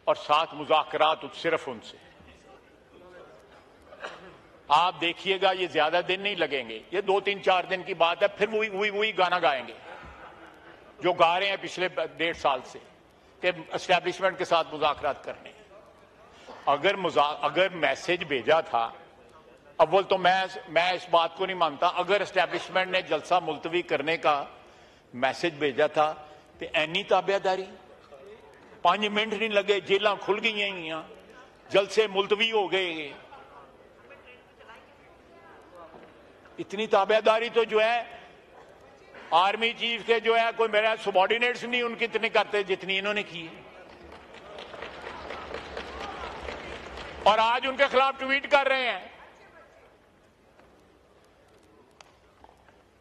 और 7 मुज़ाकरात सिर्फ उनसे। आप देखिएगा ये ज्यादा दिन नहीं लगेंगे, ये 2-3-4 दिन की बात है, फिर वही गाना गाएंगे जो गा रहे हैं पिछले 1.5 साल से कि एस्टैब्लिशमेंट के साथ मुज़ाकरात करने। अगर मैसेज भेजा था, अव्वल तो मैं इस बात को नहीं मानता, अगर एस्टैब्लिशमेंट ने जलसा मुलतवी करने का मैसेज भेजा था तो ऐनी ताबेदारी, 5 मिनट नहीं लगे, जेलां खुल गई हैं, जलसे मुलतवी हो गए। इतनी ताबेदारी तो जो है आर्मी चीफ के जो है कोई मेरा सबॉर्डिनेट्स नहीं उनकी इतनी करते जितनी इन्होंने की है। और आज उनके खिलाफ ट्वीट कर रहे हैं